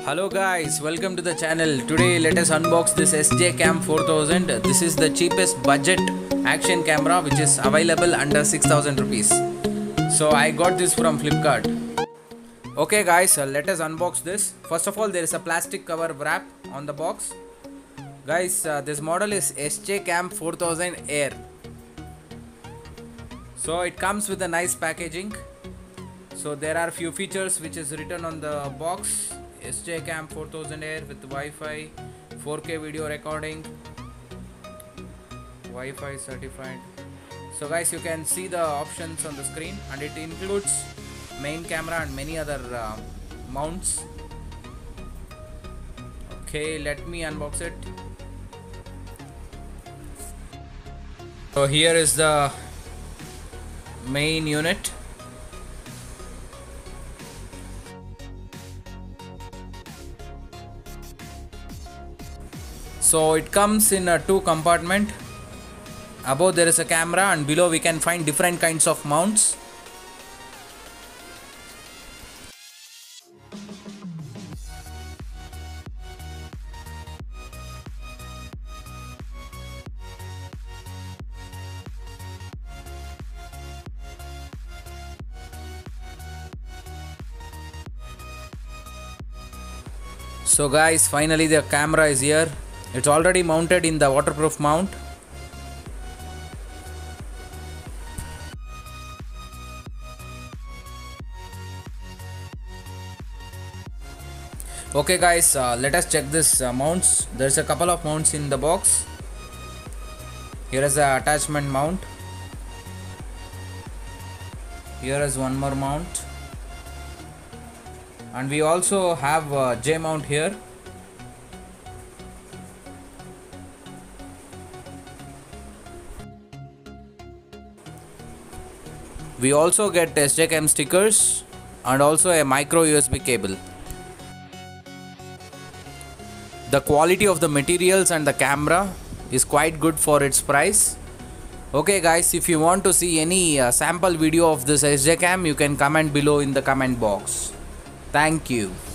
Hello guys, welcome to the channel. Today let us unbox this SJ Cam 4000. This is the cheapest budget action camera which is available under 6000 rupees. So I got this from Flipkart. Okay guys, let us unbox this. First of all, there is a plastic cover wrap on the box. Guys, this model is SJ Cam 4000 Air. So it comes with a nice packaging. So there are few features which is written on the box. SJ Cam 4000 Air with Wi-Fi, 4K video recording, Wi-Fi certified. So guys, you can see the options on the screen, and it includes main camera and many other mounts. Okay, let me unbox it. So here is the main unit. So it comes in a two compartment. Above there is a camera, and below we can find different kinds of mounts. So guys, finally the camera is here. It's already mounted in the waterproof mount. Okay guys, let us check this mounts. There's a couple of mounts in the box. Here is the attachment mount. Here is one more mount. And we also have a J mount here. We also get SJ Cam stickers and also a micro USB cable. The quality of the materials and the camera is quite good for its price. Okay guys, if you want to see any sample video of this SJ Cam, you can comment below in the comment box. Thank you.